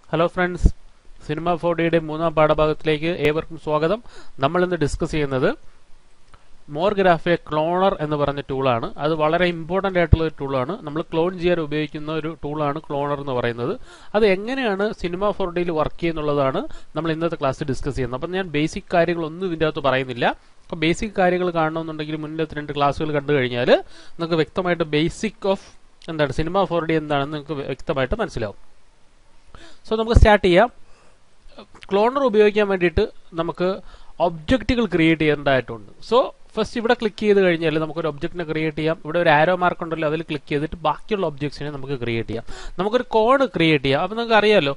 Hello friends, cinema 4Dയുടെ മൂന്നാം പാഠഭാഗത്തിലേക്ക് ഏവർക്കും സ്വാഗതം. നമ്മൾ ഇന്ന് ഡിസ്കസ് ചെയ്യുന്നത് മോർഗ്രാഫിലെ ക്ലോണർ എന്ന് പറഞ്ഞ ടൂളാണ്. അത് വളരെ ഇമ്പോർട്ടൻ്റ് ആയിട്ടുള്ള ഒരു ടൂളാണ്. നമ്മൾ ക്ലോൺ ചെയ്യാൻ ഉപയോഗിക്കുന്ന ഒരു ടൂളാണ് ക്ലോണർ എന്ന് പറയുന്നത്. അത് എങ്ങനെയാണ് സിനിമ 4Dയിൽ വർക്ക് ചെയ്യുന്നുള്ളതാണ് നമ്മൾ ഇന്നത്തെ ക്ലാസ്സിൽ ഡിസ്കസ് ചെയ്യുന്നത്. അപ്പം ഞാൻ ബേസിക് കാര്യങ്ങളൊന്നും ഇതിൻ്റെ അകത്ത് പറയുന്നില്ല. അപ്പോൾ ബേസിക് കാര്യങ്ങൾ കാണണമെന്നുണ്ടെങ്കിൽ മുന്നത്തെ 2 ക്ലാസ്സുകൾ കണ്ടു കഴിഞ്ഞാൽ നിങ്ങൾക്ക് വ്യക്തമായിട്ട് ബേസിക് ഓഫ് എന്താണ് സിനിമ 4D എന്താണെന്ന് നിങ്ങൾക്ക് വ്യക്തമായിട്ട് മനസ്സിലാവും. സോ നമുക്ക് സ്റ്റാർട്ട് ചെയ്യാം. ക്ലോണർ ഉപയോഗിക്കാൻ വേണ്ടിയിട്ട് നമുക്ക് ഒബ്ജക്റ്റുകൾ ക്രിയേറ്റ് ചെയ്യേണ്ടതായിട്ടുണ്ട്. സോ ഫസ്റ്റ് ഇവിടെ ക്ലിക്ക് ചെയ്ത് കഴിഞ്ഞാൽ നമുക്കൊരു ഒബ്ജക്റ്റിനെ ക്രിയേറ്റ് ചെയ്യാം. ഇവിടെ ഒരു ആരോ മാർക്ക് ഉണ്ടല്ലോ, അതിൽ ക്ലിക്ക് ചെയ്തിട്ട് ബാക്കിയുള്ള ഒബ്ജക്ട്സിനെ നമുക്ക് ക്രിയേറ്റ് ചെയ്യാം. നമുക്കൊരു കോൺ ക്രിയേറ്റ് ചെയ്യാം. അപ്പം നിങ്ങൾക്ക് അറിയാമല്ലോ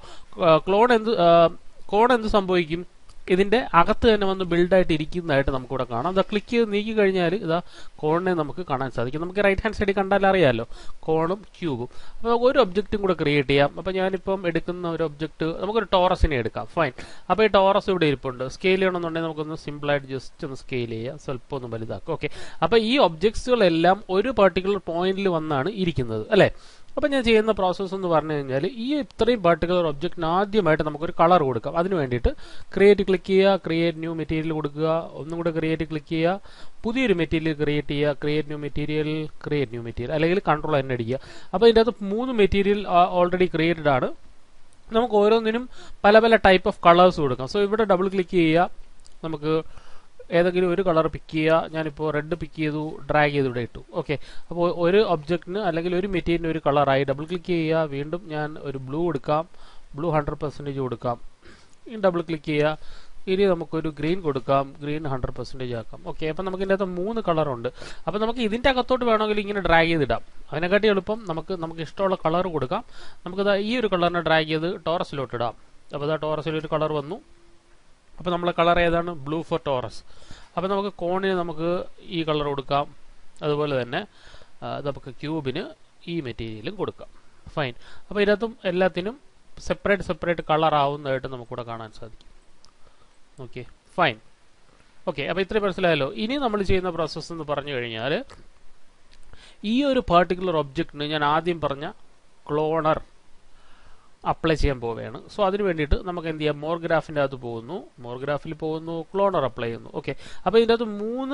കോൺ എന്ത് സംഭവിക്കും, ഇതിന്റെ അകത്ത് തന്നെ വന്ന് ബിൽഡായിട്ട് ഇരിക്കുന്നതായിട്ട് നമുക്കിവിടെ കാണാം. അത് ക്ലിക്ക് ചെയ്ത് നീക്കി കഴിഞ്ഞാൽ ഇതാ കോണിനെ നമുക്ക് കാണാൻ സാധിക്കും. നമുക്ക് റൈറ്റ് ഹാൻഡ് സൈഡിൽ കണ്ടാൽ അറിയാമല്ലോ കോണും ക്യൂബും. അപ്പോൾ നമുക്ക് ഒരു ഒബ്ജക്റ്റും കൂടെ ക്രിയേറ്റ് ചെയ്യാം. അപ്പോൾ ഞാനിപ്പം എടുക്കുന്ന ഒരു ഒബ്ജക്റ്റ് നമുക്കൊരു ടോറസിനെ എടുക്കാം. ഫൈൻ. അപ്പോൾ ഈ ടോറസ് ഇവിടെ ഇരിപ്പുണ്ട്. സ്കെയിൽ ചെയ്യണമെന്നുണ്ടെങ്കിൽ നമുക്കൊന്ന് സിമ്പിളായിട്ട് ജസ്റ്റ് ഒന്ന് സ്കെയിൽ ചെയ്യാം, സ്വല്പം ഒന്ന് വലുതാക്കാം. ഓക്കെ. അപ്പോൾ ഈ ഒബ്ജക്ട്സുകളെല്ലാം ഒരു പർട്ടിക്കുലർ പോയിന്റിൽ വന്നാണ് ഇരിക്കുന്നത് അല്ലേ. അപ്പം ഞാൻ ചെയ്യുന്ന പ്രോസസ്സ് എന്ന് പറഞ്ഞു കഴിഞ്ഞാൽ ഈ ഇത്രയും പർട്ടിക്കുലർ ഒബ്ജക്റ്റിന് ആദ്യമായിട്ട് നമുക്കൊരു കളർ കൊടുക്കാം. അതിന് വേണ്ടിയിട്ട് ക്രിയേറ്റ് ക്ലിക്ക് ചെയ്യുക, ക്രിയേറ്റ് ന്യൂ മെറ്റീരിയൽ കൊടുക്കുക, ഒന്നും കൂടെ ക്രിയേറ്റ് ക്ലിക്ക് ചെയ്യുക, പുതിയൊരു മെറ്റീരിയൽ ക്രിയേറ്റ് ചെയ്യുക, ക്രിയേറ്റ് ന്യൂ മെറ്റീരിയൽ അല്ലെങ്കിൽ കൺട്രോൾ തന്നെ അടിക്കുക. അപ്പോൾ ഇതിൻ്റെ അകത്ത് 3 മെറ്റീരിയൽ ഓൾറെഡി ക്രിയേറ്റഡ് ആണ്. നമുക്ക് ഓരോന്നിനും പല പല ടൈപ്പ് ഓഫ് കളേഴ്സ് കൊടുക്കാം. സോ ഇവിടെ ഡബിൾ ക്ലിക്ക് ചെയ്യുക, നമുക്ക് ഏതെങ്കിലും ഒരു കളർ പിക്ക് ചെയ്യുക. ഞാനിപ്പോൾ റെഡ് പിക്ക് ചെയ്തു, ഡ്രാഗ് ചെയ്ത് ഇവിടെ ഇട്ടു. ഓക്കെ. അപ്പോൾ ഒരു ഒബ്ജക്റ്റിന് അല്ലെങ്കിൽ ഒരു മെറ്റീരിയലിന് ഒരു കളറായി. ഡബിൾ ക്ലിക്ക് ചെയ്യുക, വീണ്ടും ഞാൻ ഒരു ബ്ലൂ എടുക്കാം, ബ്ലൂ 100% കൊടുക്കാം. ഇനി ഡബിൾ ക്ലിക്ക് ചെയ്യുക, ഇനി നമുക്കൊരു ഗ്രീൻ കൊടുക്കാം, ഗ്രീൻ 100% ആക്കാം. ഓക്കെ. അപ്പം നമുക്ക് ഇതിൻ്റെ അകത്ത് 3 കളറുണ്ട്. അപ്പം നമുക്ക് ഇതിൻ്റെ അകത്തോട്ട് വേണമെങ്കിൽ ഇങ്ങനെ ഡ്രാഗ് ചെയ്തിടാം. അതിനെക്കാട്ടി എളുപ്പം നമുക്ക് ഇഷ്ടമുള്ള കളർ കൊടുക്കാം. നമുക്കിത് ഈ ഒരു കളറിനെ ഡ്രാഗ് ചെയ്ത് ടോറസിലോട്ട് ഇടാം. അപ്പോൾ ഇതാ ടോറസിലൊരു കളർ വന്നു. അപ്പോൾ നമ്മളെ കളർ ഏതാണ്? Blue for torus. അപ്പോൾ നമുക്ക് കോണിന് നമുക്ക് ഈ കളർ കൊടുക്കാം. അതുപോലെ തന്നെ നമുക്ക് ക്യൂബിന് ഈ മെറ്റീരിയലും കൊടുക്കാം. ഫൈൻ. അപ്പോൾ ഇതിനകത്തും എല്ലാത്തിനും സെപ്പറേറ്റ് കളർ ആവുന്നതായിട്ട് നമുക്കിവിടെ കാണാൻ സാധിക്കും. ഓക്കെ. ഫൈൻ. ഓക്കെ. അപ്പോൾ ഇത്രയും മനസ്സിലായല്ലോ. ഇനി നമ്മൾ ചെയ്യുന്ന പ്രോസസ്സ് എന്ന് പറഞ്ഞു കഴിഞ്ഞാൽ ഈ ഒരു പർട്ടിക്കുലർ ഒബ്ജക്റ്റിന് ഞാൻ ആദ്യം പറഞ്ഞ ക്ലോണർ അപ്ലൈ ചെയ്യാൻ പോവുകയാണ്. സോ അതിന് വേണ്ടിയിട്ട് നമുക്ക് എന്ത് ചെയ്യാം, മോർഗ്രാഫിൻ്റെ അകത്ത് മോർഗ്രാഫിൽ പോകുന്നു, ക്ലോണർ അപ്ലൈ ചെയ്യുന്നു. ഓക്കെ. അപ്പോൾ ഇതിൻ്റെ അകത്ത്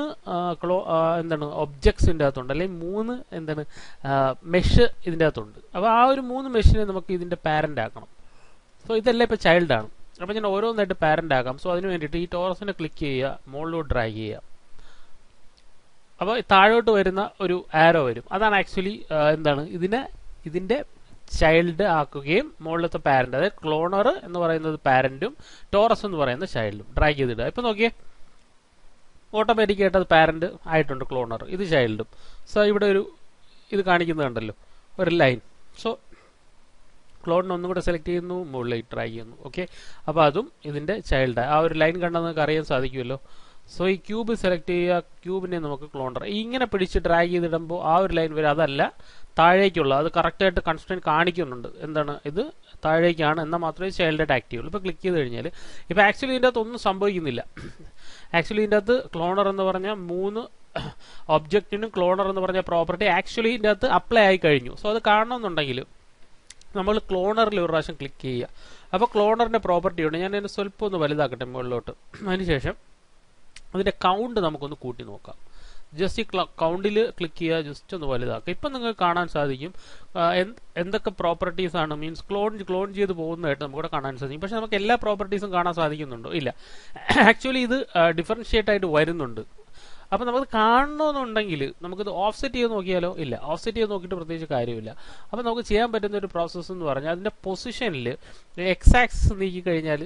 3 ഒബ്ജക്ട്സിൻ്റെ അകത്തുണ്ട്, അല്ലെങ്കിൽ 3 മെഷ് ഇതിൻ്റെ അകത്തുണ്ട്. അപ്പോൾ ആ ഒരു 3 മെഷിനെ നമുക്ക് ഇതിൻ്റെ പാരൻ്റ് ആക്കണം. സോ ഇതെല്ലാം ഇപ്പോൾ ചൈൽഡാണ്. അപ്പോൾ ഞാൻ ഓരോന്നായിട്ട് പാരൻ്റ് ആക്കാം. സോ അതിന് വേണ്ടിയിട്ട് ഈ ടോറസിനെ ക്ലിക്ക് ചെയ്യുക, മുകളിലോട്ട് ഡ്രാഗ് ചെയ്യുക. അപ്പോൾ താഴോട്ട് വരുന്ന ഒരു ആരോ വരും. അതാണ് ആക്ച്വലി ഇതിൻ്റെ ചൈൽഡ് ആക്കുകയും മുകളിലത്തെ പാരന്റ്, അതായത് ക്ലോണർ എന്ന് പറയുന്നത് പാരന്റും ടോറസ് എന്ന് പറയുന്നത് ചൈൽഡും ഡ്രാഗ് ചെയ്തിടുക. ഇപ്പം നോക്കിയേ, ഓട്ടോമാറ്റിക്കായിട്ട് അത് പാരന്റ് ആയിട്ടുണ്ട് ക്ലോണർ, ഇത് ചൈൽഡും. സോ ഇവിടെ ഇത് കാണിക്കുന്നുണ്ടല്ലോ ഒരു ലൈൻ. സോ ക്ലോണിനെ ഒന്നും കൂടെ സെലക്ട് ചെയ്യുന്നു, മുകളിലേക്ക് ഡ്രാഗ് ചെയ്യുന്നു. ഓക്കെ. അപ്പോൾ അതും ഇതിൻ്റെ ചൈൽഡ്. ആ ഒരു ലൈൻ കണ്ടാൽ നിങ്ങൾക്ക് അറിയാൻ സാധിക്കുമല്ലോ. സോ ഈ ക്യൂബ് സെലക്ട് ചെയ്യുക, ക്യൂബിനെ നമുക്ക് ക്ലോണർ ഇങ്ങനെ പിടിച്ച് ഡ്രാഗ് ചെയ്തിടുമ്പോൾ ആ ഒരു ലൈൻ വരും. അതല്ല, താഴേക്കുള്ള അത് കറക്റ്റായിട്ട് കൺസ്ട്രെയിൻ കാണിക്കുന്നുണ്ട്. ഇത് താഴേക്കാണ്, എന്നാൽ മാത്രമേ ചൈൽഡായിട്ട് ആക്റ്റീവ് ഉള്ളൂ. ഇപ്പോൾ ക്ലിക്ക് ചെയ്ത് കഴിഞ്ഞാൽ ഇപ്പോൾ ആക്ച്വലി ഇതിൻ്റെ അകത്ത് ഒന്നും സംഭവിക്കുന്നില്ല. ആക്ച്വലി ഇതിൻ്റെ അകത്ത് ക്ലോണർ എന്ന് പറഞ്ഞാൽ 3 ഒബ്ജക്റ്റിനും ക്ലോണർ എന്ന് പറഞ്ഞ പ്രോപ്പർട്ടി ആക്ച്വലി ഇതിൻ്റെ അകത്ത് അപ്ലൈ ആയി കഴിഞ്ഞു. സോ അത് കാണണമെന്നുണ്ടെങ്കിൽ നമ്മൾ ക്ലോണറിൽ ഒരു പ്രാവശ്യം ക്ലിക്ക് ചെയ്യുക. അപ്പോൾ ക്ലോണറിൻ്റെ പ്രോപ്പർട്ടി ഉണ്ട്. ഞാൻ അതിന് സ്വല്പം ഒന്ന് വലുതാക്കട്ടെ മുകളിലോട്ട്. അതിനുശേഷം അതിൻ്റെ കൗണ്ട് നമുക്കൊന്ന് കൂട്ടി നോക്കാം. ജസ്റ്റ് ഈ കൗണ്ടിൽ ക്ലിക്ക് ചെയ്യുക, ജസ്റ്റ് ഒന്ന് വലുതാക്കുക. ഇപ്പം നിങ്ങൾക്ക് കാണാൻ സാധിക്കും എന്തൊക്കെ പ്രോപ്പർട്ടീസ് ആണ്, മീൻസ് ക്ലോൺ ചെയ്ത് പോകുന്നതായിട്ട് നമുക്കിവിടെ കാണാൻ സാധിക്കും. പക്ഷെ നമുക്ക് എല്ലാ പ്രോപ്പർട്ടീസും കാണാൻ സാധിക്കുന്നുണ്ടോ? ഇല്ല. ആക്ച്വലി ഇത് ഡിഫറൻഷിയേറ്റ് ആയിട്ട് വരുന്നുണ്ട്. അപ്പോൾ നമുക്ക് കാണണമെന്നുണ്ടെങ്കിൽ നമുക്കിത് ഓഫ്സെറ്റ് ചെയ്ത് നോക്കിയാലോ? ഇല്ല. ഓഫ്സെറ്റ് ചെയ്ത് നോക്കിയിട്ട് പ്രത്യേകിച്ച് കാര്യമില്ല. അപ്പോൾ നമുക്ക് ചെയ്യാൻ പറ്റുന്ന ഒരു പ്രോസസ്സ് എന്ന് പറഞ്ഞാൽ അതിൻ്റെ പൊസിഷനിൽ എക്സ് ആക്സിസ് നീക്കി കഴിഞ്ഞാൽ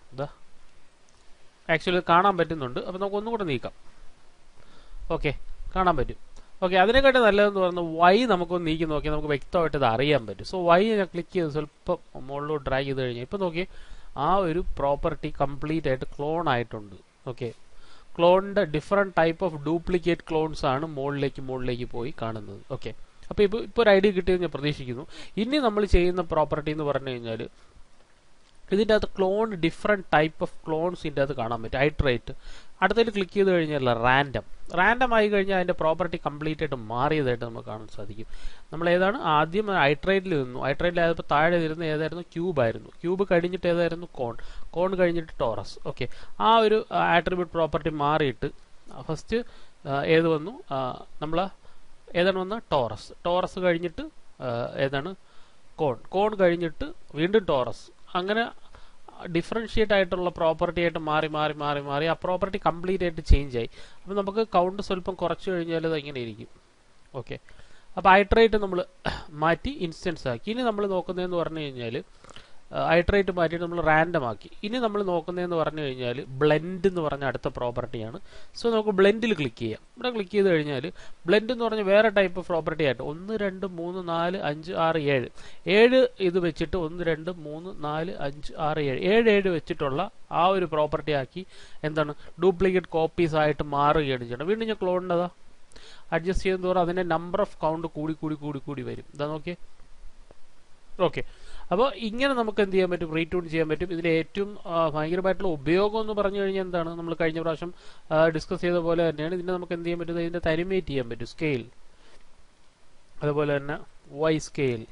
ആക്ച്വലി കാണാൻ പറ്റുന്നുണ്ട്. അപ്പോൾ നമുക്ക് ഒന്നും കൂടെ നീക്കാം. ഓക്കെ, കാണാൻ പറ്റും. ഓക്കെ. അതിനെക്കാട്ടി നല്ലതെന്ന് പറയുന്നത് വൈ നമുക്കൊന്ന് നീക്കി നോക്കിയാൽ നമുക്ക് വ്യക്തമായിട്ട് ഇത് അറിയാൻ പറ്റും. സോ വൈ ഞാൻ ക്ലിക്ക് ചെയ്ത് സ്വല്പം മുകളിലോട്ട് ഡ്രാഗ് ചെയ്ത് കഴിഞ്ഞാൽ ഇപ്പം നോക്കി ആ ഒരു പ്രോപ്പർട്ടി കംപ്ലീറ്റ് ആയിട്ട് ക്ലോൺ ആയിട്ടുണ്ട്. ഓക്കെ. ക്ലോണിൻ്റെ different type of duplicate clones ആണ് മുകളിലേക്ക് പോയി കാണുന്നത്. ഓക്കെ. അപ്പോൾ ഇപ്പോൾ ഒരു ഐഡിയ കിട്ടിയെന്ന് ഞാൻ പ്രതീക്ഷിക്കുന്നു. ഇനി നമ്മൾ ചെയ്യുന്ന പ്രോപ്പർട്ടി എന്ന് പറഞ്ഞു കഴിഞ്ഞാൽ ഇതിൻ്റെ അകത്ത് clone different type of clones ഇതിൻ്റെ അകത്ത് കാണാൻ പറ്റും. ഐട്രേറ്റ് അടുത്തതിൽ ക്ലിക്ക് ചെയ്ത് കഴിഞ്ഞാൽ റാൻഡം ആയി കഴിഞ്ഞാൽ അതിൻ്റെ പ്രോപ്പർട്ടി കംപ്ലീറ്റ് ആയിട്ട് മാറിയതായിട്ട് നമുക്ക് കാണാൻ സാധിക്കും. നമ്മൾ ഏതാണ് ആദ്യം ഐട്രേറ്റിൽ നിന്നു, ഐട്രേറ്റിലായപ്പോൾ താഴെ വരുന്ന ഏതായിരുന്നു, ക്യൂബായിരുന്നു. ക്യൂബ് കഴിഞ്ഞിട്ട് ഏതായിരുന്നു, കോൺ കഴിഞ്ഞിട്ട് ടോറസ്. ഓക്കെ, ആ ഒരു ആട്രിബ്യൂട്ട് പ്രോപ്പർട്ടി മാറിയിട്ട് ഫസ്റ്റ് ഏത് വന്നു, നമ്മൾ ഏതാണ് വന്ന ടോറസ് കഴിഞ്ഞിട്ട് ഏതാണ് കോൺ കഴിഞ്ഞിട്ട് വീണ്ടും ടോറസ്. അങ്ങനെ ഡിഫറൻഷിയേറ്റ് ആയിട്ടുള്ള പ്രോപ്പർട്ടി ആയിട്ട് മാറി ആ പ്രോപ്പർട്ടി കംപ്ലീറ്റ് ആയിട്ട് ചേഞ്ച് ആയി. അപ്പം നമുക്ക് കൗണ്ട് സ്വല്പം കുറച്ച് കഴിഞ്ഞാൽ അത് ഇങ്ങനെ ഇരിക്കും. ഓക്കെ, അപ്പോൾ ഐട്രേറ്റ് നമ്മൾ മാറ്റി ഇൻസ്റ്റൻസ് ആക്കി. ഇനി നമ്മൾ നോക്കുന്നതെന്ന് പറഞ്ഞു കഴിഞ്ഞാൽ ഐട്രേറ്റ് മാറ്റിയിട്ട് നമ്മൾ റാൻഡം ആക്കി. ഇനി നമ്മൾ നോക്കുന്നതെന്ന് പറഞ്ഞു കഴിഞ്ഞാൽ ബ്ലെൻഡ് എന്ന് പറഞ്ഞ അടുത്ത പ്രോപ്പർട്ടിയാണ്. സോ നമുക്ക് ബ്ലെൻഡിൽ ക്ലിക്ക് ചെയ്യാം. ഇവിടെ ക്ലിക്ക് ചെയ്ത് കഴിഞ്ഞാൽ ബ്ലെൻഡ് എന്ന് പറഞ്ഞാൽ വേറെ ടൈപ്പ് ഓഫ് പ്രോപ്പർട്ടി ആയിട്ട് 1 2 3 4 5 6 7 ഇത് വെച്ചിട്ട് 1 2 3 4 5 6 7 വെച്ചിട്ടുള്ള ആ ഒരു പ്രോപ്പർട്ടി ആക്കി എന്താണ് ഡ്യൂപ്ലിക്കേറ്റ് കോപ്പീസ് ആയിട്ട് മാറുകയാണ് ചെയ്യണം. വീണ്ടും ഞാൻ ക്ലോണിൻ്റെതാ അഡ്ജസ്റ്റ് ചെയ്യുന്ന തോറും അതിൻ്റെ നമ്പർ ഓഫ് കൗണ്ട് കൂടി വരും. ഇതാ നോക്കിയേ. ഓക്കെ, അപ്പോൾ ഇങ്ങനെ നമുക്ക് എന്ത് ചെയ്യാൻ പറ്റും, റീട്യൂൺ ചെയ്യാൻ പറ്റും. ഇതിൽ ഏറ്റവും ഭയങ്കരമായിട്ടുള്ള ഉപയോഗം എന്ന് പറഞ്ഞു കഴിഞ്ഞാൽ എന്താണ്, നമ്മൾ കഴിഞ്ഞ പ്രാവശ്യം ഡിസ്കസ് ചെയ്ത പോലെ തന്നെയാണ്. ഇതിനെ നമുക്ക് എന്ത് ചെയ്യാൻ പറ്റും, ഇതിൻ്റെ അനിമേറ്റ് ചെയ്യാൻ പറ്റും. സ്കെയിൽ, അതുപോലെ തന്നെ Y scale,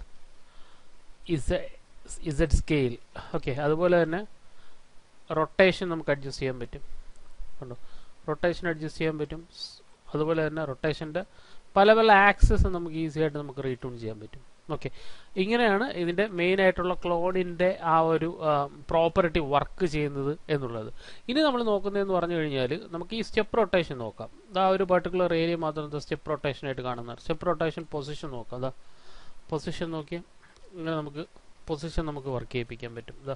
Z scale. Okay, അതുപോലെ തന്നെ റൊട്ടേഷൻ നമുക്ക് അഡ്ജസ്റ്റ് ചെയ്യാൻ പറ്റും. കണ്ടോ, റൊട്ടേഷൻ അഡ്ജസ്റ്റ് ചെയ്യാൻ പറ്റും. അതുപോലെ തന്നെ റൊട്ടേഷൻ്റെ പല ആക്സസ് നമുക്ക് ഈസി ആയിട്ട് നമുക്ക് റീട്യൂൺ ചെയ്യാൻ പറ്റും. ഓക്കെ, ഇങ്ങനെയാണ് ഇതിൻ്റെ മെയിൻ ആയിട്ടുള്ള ക്ലോണിൻ്റെ ആ ഒരു പ്രോപ്പർട്ടി വർക്ക് ചെയ്യുന്നത് എന്നുള്ളത്. ഇനി നമ്മൾ നോക്കുന്നതെന്ന് പറഞ്ഞു കഴിഞ്ഞാൽ നമുക്ക് ഈ സ്റ്റെപ്പ് റൊട്ടേഷൻ നോക്കാം. ആ ഒരു പർട്ടിക്കുലർ ഏരിയ മാത്രം സ്റ്റെപ്പ് റൊട്ടേഷൻ ആയിട്ട് കാണുന്നത്. സ്റ്റെപ്പ് റൊട്ടേഷൻ പൊസിഷൻ നോക്കാം. അതാ പൊസിഷൻ നോക്കിയാൽ ഇങ്ങനെ നമുക്ക് പൊസിഷൻ നമുക്ക് വർക്ക് ചെയ്യിപ്പിക്കാൻ പറ്റും. ഇതാ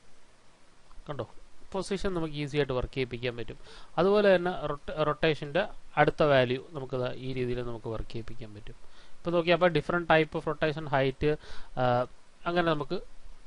കണ്ടോ, പൊസിഷൻ നമുക്ക് ഈസി ആയിട്ട് വർക്ക് ചെയ്യിപ്പിക്കാൻ പറ്റും. അതുപോലെ തന്നെ റൊട്ടേഷൻ്റെ അടുത്ത വാല്യൂ നമുക്കത് ഈ രീതിയിൽ നമുക്ക് വർക്ക് ചെയ്യിപ്പിക്കാൻ പറ്റും. ഇപ്പോൾ നോക്കിയാൽ അപ്പോൾ different type of rotation, height, അങ്ങനെ നമുക്ക്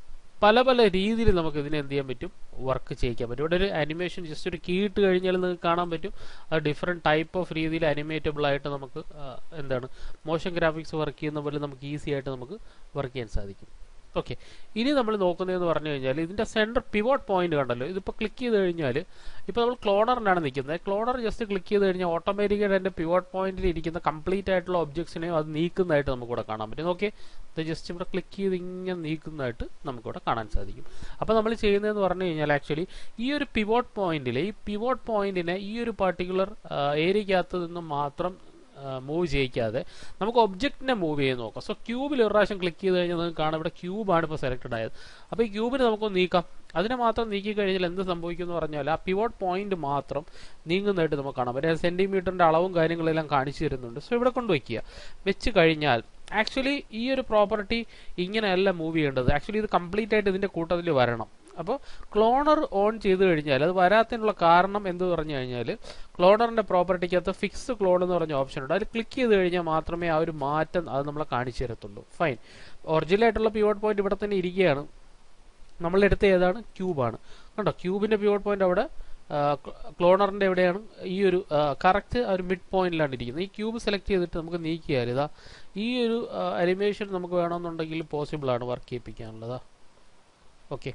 പല രീതിയിൽ നമുക്ക് ഇതിനെ എന്ത് ചെയ്യാൻ പറ്റും, വർക്ക് ചെയ്യിക്കാൻ പറ്റും. ഇവിടെ ഒരു അനിമേഷൻ ജസ്റ്റ് ഒരു കീ ഇട്ട് കഴിഞ്ഞാൽ നിങ്ങൾക്ക് കാണാൻ പറ്റും. അത് ഡിഫറെൻറ്റ് ടൈപ്പ് ഓഫ് രീതിയിൽ അനിമേറ്റബിൾ ആയിട്ട് നമുക്ക് എന്താണ് മോഷൻ ഗ്രാഫിക്സ് വർക്ക് ചെയ്യുന്ന പോലെ നമുക്ക് ഈസി ആയിട്ട് നമുക്ക് വർക്ക് ചെയ്യാൻ സാധിക്കും. ഓക്കെ, ഇനി നമ്മൾ നോക്കുന്നതെന്ന് പറഞ്ഞു കഴിഞ്ഞാൽ ഇതിൻ്റെ സെൻറ്റർ പിവോട്ട് പോയിന്റ് കണ്ടല്ലോ. ഇതിപ്പോൾ ക്ലിക്ക് ചെയ്ത് കഴിഞ്ഞാൽ ഇപ്പോൾ നമ്മൾ ക്ലോണറിനാണ് നിൽക്കുന്നത്. ക്ലോണർ ജസ്റ്റ് ക്ലിക്ക് ചെയ്ത് കഴിഞ്ഞാൽ ഓട്ടോമാറ്റിക്കായിട്ട് അതിൻ്റെ പിവോട്ട് പോയിന്റിൽ ഇരിക്കുന്ന കംപ്ലീറ്റ് ആയിട്ടുള്ള ഒബ്ജക്ട്സിനെയും അത് നീക്കുന്നതായിട്ട് നമുക്കിവിടെ കാണാൻ പറ്റും. ഓക്കെ, ഇത് ജസ്റ്റ് ഇവിടെ ക്ലിക്ക് ചെയ്ത് ഇങ്ങനെ നീക്കുന്നതായിട്ട് നമുക്കിവിടെ കാണാൻ സാധിക്കും. അപ്പോൾ നമ്മൾ ചെയ്യുന്നതെന്ന് പറഞ്ഞു കഴിഞ്ഞാൽ ആക്ച്വലി ഈ ഒരു പിവോട്ട് പോയിന്റിനെ ഈ ഒരു പർട്ടിക്കുലർ ഏരിയക്കകത്ത് നിന്ന് മാത്രം മൂവ് ചെയ്യിക്കാതെ നമുക്ക് ഒബ്ജക്റ്റിനെ മൂവ് ചെയ്ത് നോക്കാം. സോ ക്യൂബിൽ ഒരു പ്രാവശ്യം ക്ലിക്ക് ചെയ്ത് കഴിഞ്ഞാൽ നിങ്ങൾക്ക് കാണാം ഇവിടെ ക്യൂബാണ് ഇപ്പോൾ സെലക്റ്റഡ് ആയത്. അപ്പോൾ ഈ ക്യൂബിനെ നമുക്കൊന്ന് നീക്കാം. അതിനെ മാത്രം നീക്കി കഴിഞ്ഞാൽ എന്ത് സംഭവിക്കും എന്ന് പറഞ്ഞാൽ ആ പിവോട്ട് പോയിന്റ് മാത്രം നീങ്ങുന്നതായിട്ട് നമുക്ക് കാണാം. ഒരു സെൻറ്റിമീറ്ററിൻ്റെ അളവും കാര്യങ്ങളെല്ലാം കാണിച്ചു തരുന്നുണ്ട്. സോ ഇവിടെ കൊണ്ടുവയ്ക്കുക. വെച്ച് കഴിഞ്ഞാൽ ആക്ച്വലി ഈ ഒരു പ്രോപ്പർട്ടി ഇങ്ങനെയല്ല മൂവ് ചെയ്യേണ്ടത്. ആക്ച്വലി ഇത് കംപ്ലീറ്റ് ആയിട്ട് ഇതിൻ്റെ കൂട്ടത്തിൽ വരണം. അപ്പോൾ ക്ലോണർ ഓൺ ചെയ്ത് കഴിഞ്ഞാൽ അത് വരാത്തതിനുള്ള കാരണം എന്ത് പറഞ്ഞു കഴിഞ്ഞാൽ ക്ലോണറിൻ്റെ പ്രോപ്പർട്ടിക്കകത്ത് ഫിക്സ് ക്ലോൺ എന്ന് പറഞ്ഞ ഓപ്ഷൻ ഉണ്ട്. അതിൽ ക്ലിക്ക് ചെയ്ത് കഴിഞ്ഞാൽ മാത്രമേ ആ ഒരു മാറ്റം അത് നമ്മളെ കാണിച്ചു തരത്തുള്ളൂ. ഫൈൻ, ഒറിജിനലായിട്ടുള്ള പിവോട്ട് പോയിന്റ് ഇവിടെ തന്നെ ഇരിക്കുകയാണ്. നമ്മളെടുത്ത ഏതാണ്, ക്യൂബാണ്. കണ്ടോ, ക്യൂബിൻ്റെ പിവോട്ട് പോയിന്റ് അവിടെ ക്ലോണറിൻ്റെ എവിടെയാണ്, ഈ ഒരു കറക്റ്റ് ആ ഒരു മിഡ് പോയിന്റിലാണ് ഇരിക്കുന്നത്. ഈ ക്യൂബ് സെലക്ട് ചെയ്തിട്ട് നമുക്ക് നീക്കിയാൽ ഇതാ ഈ ഒരു അനിമേഷൻ നമുക്ക് വേണമെന്നുണ്ടെങ്കിൽ പോസിബിളാണ് വർക്ക് ചെയ്യിപ്പിക്കാനുള്ളതാ. ഓക്കെ,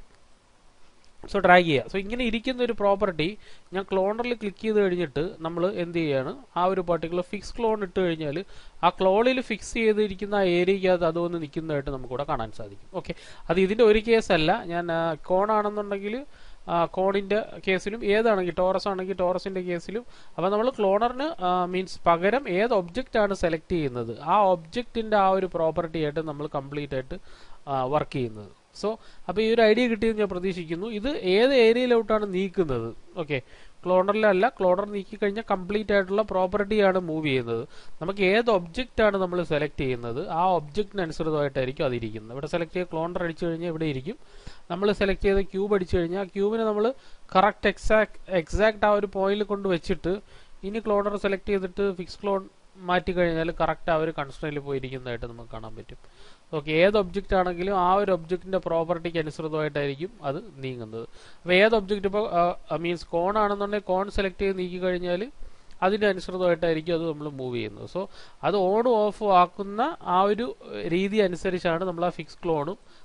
സോ ഡ്രാഗ് ചെയ്യുക. സോ ഇങ്ങനെ ഇരിക്കുന്ന ഒരു പ്രോപ്പർട്ടി ഞാൻ ക്ലോണറിൽ ക്ലിക്ക് ചെയ്ത് കഴിഞ്ഞിട്ട് നമ്മൾ എന്ത് ചെയ്യുകയാണ്, ആ ഒരു പർട്ടിക്കുലർ ഫിക്സ് ക്ലോൺ ഇട്ട് കഴിഞ്ഞാൽ ആ ക്ലോണിൽ ഫിക്സ് ചെയ്തിരിക്കുന്ന ആ ഏരിയക്കകത്ത് അതൊന്ന് നിൽക്കുന്നതായിട്ട് നമുക്കിവിടെ കാണാൻ സാധിക്കും. ഓക്കെ, അത് ഇതിൻ്റെ ഒരു കേസല്ല. ഞാൻ കോണാണെന്നുണ്ടെങ്കിൽ കോണിൻ്റെ കേസിലും, ഏതാണെങ്കിൽ ടോറസ് ആണെങ്കിൽ ടോറസിൻ്റെ കേസിലും. അപ്പോൾ നമ്മൾ ക്ലോണറിന് മീൻസ് പകരം ഏത് ഒബ്ജക്റ്റ് ആണ് സെലക്ട് ചെയ്യുന്നത് ആ ഒബ്ജക്റ്റിൻ്റെ ആ ഒരു പ്രോപ്പർട്ടി ആയിട്ട് നമ്മൾ കംപ്ലീറ്റ് ആയിട്ട് വർക്ക് ചെയ്യുന്നത്. സോ അപ്പോൾ ഈ ഒരു ഐഡിയ കിട്ടിയെന്ന് ഞാൻ പ്രതീക്ഷിക്കുന്നു. ഇത് ഏത് ഏരിയയിലോട്ടാണ് നീക്കുന്നത്, ഓക്കെ, ക്ലോണറിലല്ല. ക്ലോണർ നീക്കി കഴിഞ്ഞാൽ കംപ്ലീറ്റ് ആയിട്ടുള്ള പ്രോപ്പർട്ടിയാണ് മൂവ് ചെയ്യുന്നത്. നമുക്ക് ഏത് ഒബ്ജക്റ്റാണ് നമ്മൾ സെലക്ട് ചെയ്യുന്നത് ആ ഒബ്ജക്റ്റിനനുസൃതമായിട്ടായിരിക്കും അതിരിക്കുന്നത്. ഇവിടെ സെലക്ട് ചെയ്ത് ക്ലോണർ അടിച്ചു കഴിഞ്ഞാൽ ഇവിടെ ഇരിക്കും. നമ്മൾ സെലക്ട് ചെയ്ത ക്യൂബ് അടിച്ചു കഴിഞ്ഞാൽ ആ ക്യൂബിനെ നമ്മൾ കറക്റ്റ് എക്സാക്ട് ആ ഒരു പോയിന്റിൽ കൊണ്ട് വെച്ചിട്ട് ഇനി ക്ലോണർ സെലക്ട് ചെയ്തിട്ട് ഫിക്സ് ക്ലോൺ മാറ്റി കഴിഞ്ഞാൽ കറക്റ്റ് ആ ഒരു കൺസ്ട്രെയിനിൽ പോയിരിക്കുന്നതായിട്ട് നമുക്ക് കാണാൻ പറ്റും. ഓക്കെ, ഏത് ഒബ്ജക്റ്റ് ആണെങ്കിലും ആ ഒരു ഒബ്ജക്റ്റിൻ്റെ പ്രോപ്പർട്ടിക്ക് അനുസൃതമായിട്ടായിരിക്കും അത് നീങ്ങുന്നത്. അപ്പോൾ ഏത് ഒബ്ജക്റ്റ് ഇപ്പോൾ മീൻസ് കോൺ ആണെന്നുണ്ടെങ്കിൽ കോൺ സെലക്ട് ചെയ്ത് നീക്കി കഴിഞ്ഞാൽ അതിൻ്റെ അനുസൃതമായിട്ടായിരിക്കും അത് നമ്മൾ മൂവ് ചെയ്യുന്നത്. സോ അത് ഓണും ഓഫും ആക്കുന്ന ആ ഒരു രീതി അനുസരിച്ചാണ് നമ്മൾ ആ ഫിക്സ് ക്ലോണും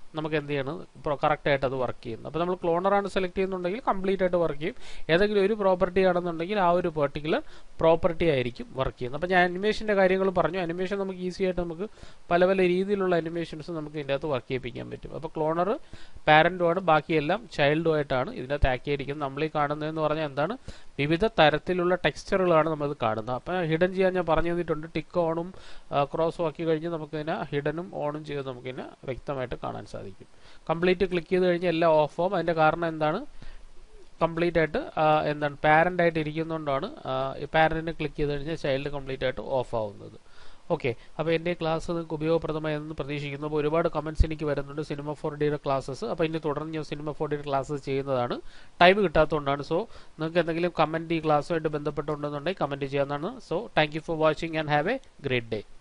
നമുക്ക് എന്ത് ചെയ്യണം കറക്റ്റായിട്ട് അത് വർക്ക് ചെയ്യുന്നത്. അപ്പോൾ നമ്മൾ ക്ലോണറാണ് സെലക്ട് ചെയ്യുന്നുണ്ടെങ്കിൽ കംപ്ലീറ്റ് ആയിട്ട് വർക്ക് ചെയ്യും. ഏതെങ്കിലും ഒരു പ്രോപ്പർട്ടി ആണെന്നുണ്ടെങ്കിൽ ആ ഒരു പെർട്ടിക്കുലർ പ്രോപ്പർട്ടി ആയിരിക്കും വർക്ക് ചെയ്യുന്നത്. അപ്പോൾ ഞാൻ അനിമേഷൻ്റെ കാര്യങ്ങൾ പറഞ്ഞു. അനിമേഷൻ നമുക്ക് ഈസി ആയിട്ട് നമുക്ക് പല പല രീതിയിലുള്ള അനിമേഷൻസ് നമുക്ക് ഇതിൻ്റെ അകത്ത് വർക്ക് ചെയ്യിപ്പിക്കാൻ പറ്റും. അപ്പോൾ ക്ലോണർ പാരൻറ്റുമാണ്, ബാക്കിയെല്ലാം ചൈൽഡുമായിട്ടാണ് ഇതിനകത്ത് ആക്കിയിരിക്കുന്നത്. നമ്മൾ ഈ കാണുന്നതെന്ന് പറഞ്ഞാൽ എന്താണ്, വിവിധ തരത്തിലുള്ള ടെക്സ്ചറുകളാണ് നമ്മൾ കാണുന്നത്. അപ്പോൾ ഹിഡൻ ചെയ്യാൻ ഞാൻ പറഞ്ഞു തന്നിട്ടുണ്ട്. ടിക്ക് ഓണും ക്രോസും ആക്കി കഴിഞ്ഞ് നമുക്കിതിനെ ഹിഡനും ഓണും ചെയ്ത് നമുക്കിതിനെ വ്യക്തമായിട്ട് കാണാൻ സാധിക്കും. കംപ്ലീറ്റ് ക്ലിക്ക് ചെയ്ത് കഴിഞ്ഞാൽ എല്ലാം ഓഫ് ആവും. അതിൻ്റെ കാരണം എന്താണ്, കംപ്ലീറ്റ് ആയിട്ട് എന്താണ് പാരൻ്റ് ആയിട്ട് ഇരിക്കുന്നതുകൊണ്ടാണ് പാരൻറ്റിനെ ക്ലിക്ക് ചെയ്ത് കഴിഞ്ഞാൽ ചൈൽഡ് കംപ്ലീറ്റ് ആയിട്ട് ഓഫ് ആവുന്നത്. ഓക്കെ, അപ്പോൾ എൻ്റെ ക്ലാസ് നിങ്ങൾക്ക് ഉപയോഗപ്രദമായെന്ന് പ്രതീക്ഷിക്കുന്നു. അപ്പോൾ ഒരുപാട് കമൻറ്റ്സ് എനിക്ക് വരുന്നുണ്ട് സിനിമ 4Dയുടെ ക്ലാസ്സസ്. അപ്പോൾ ഇനി തുടർന്ന് ഞാൻ സിനിമ 4Dയുടെ ക്ലാസ്സസ് ചെയ്യുന്നതാണ്. ടൈം കിട്ടാത്തതുകൊണ്ടാണ്. സോ നിങ്ങൾക്ക് എന്തെങ്കിലും കമൻറ്റ് ഈ ക്ലാസ്സുമായിട്ട് ബന്ധപ്പെട്ടുണ്ടെന്നുണ്ടെങ്കിൽ കമൻറ്റ് ചെയ്യാവുന്നതാണ്. So thank you for watching and have a great day.